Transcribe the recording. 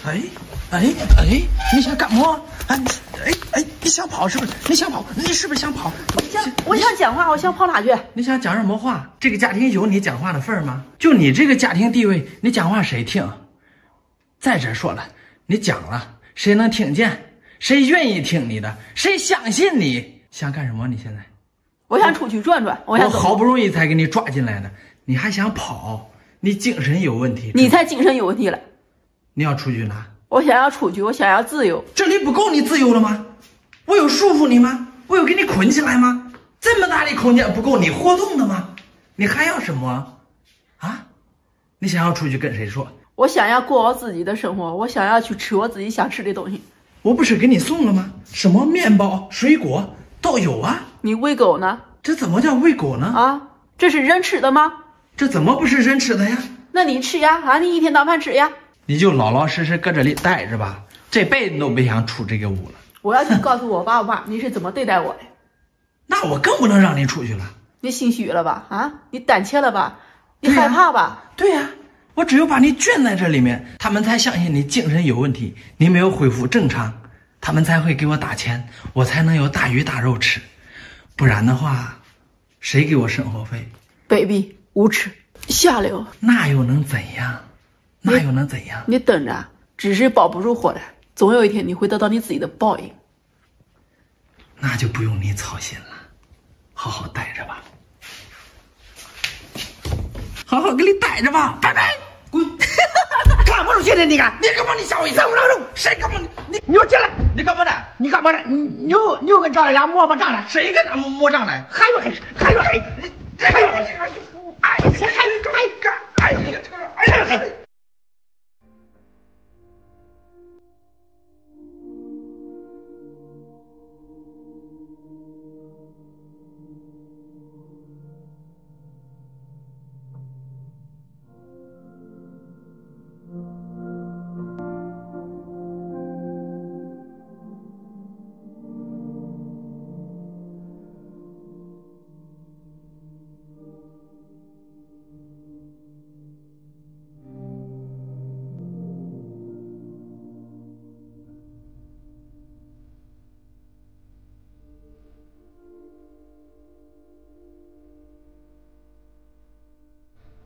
哎，你想干么？你想跑是不是？你想跑？你是不是想跑？ 我想讲话，我想跑哪去？ 你想讲什么话？这个家庭有你讲话的份儿吗？就你这个家庭地位，你讲话谁听？再者说了，你讲了，谁能听见？谁愿意听你的？谁相信你？想干什么？你现在？ 我想出去转转，我好不容易才给你抓进来的，你还想跑？你精神有问题。 你才精神有问题了。 你要出去哪？ 我想要出去，我想要自由。 这里不够你自由了吗？我有束缚你吗？我有给你捆起来吗？这么大的空间不够你活动的吗？你还要什么？啊？你想要出去跟谁说？ 我想要过我自己的生活，我想要去吃我自己想吃的东西。 我不是给你送了吗？什么面包、水果都有啊。 你喂狗呢？ 这怎么叫喂狗呢？ 啊，这是人吃的吗？ 这怎么不是人吃的呀？ 那你吃呀，啊，你一天到晚吃呀。 你就老老实实搁这里待着吧，这辈子都别想出这个屋了。 我要去告诉我爸我妈你是怎么对待我的。 那我更不能让你出去了。 你心虚了吧？啊，你胆怯了吧？你害怕吧？ 对呀，我只有把你圈在这里面，他们才相信你精神有问题，你没有恢复正常，他们才会给我打钱，我才能有大鱼大肉吃。不然的话，谁给我生活费？ 卑鄙、无耻、下流， 那又能怎样？那又能怎样？ 你等着，纸是包不住火的，总有一天你会得到你自己的报应。 那就不用你操心了，好好待着吧，好好给你待着吧，拜拜，滚！看不出去的你干，你干嘛？你吓我一跳！谁干嘛？你给我进来！你干嘛呢？你干嘛呢？你又跟赵大家磨磨仗呢？谁跟他们磨仗呢？还有谁？哎呀！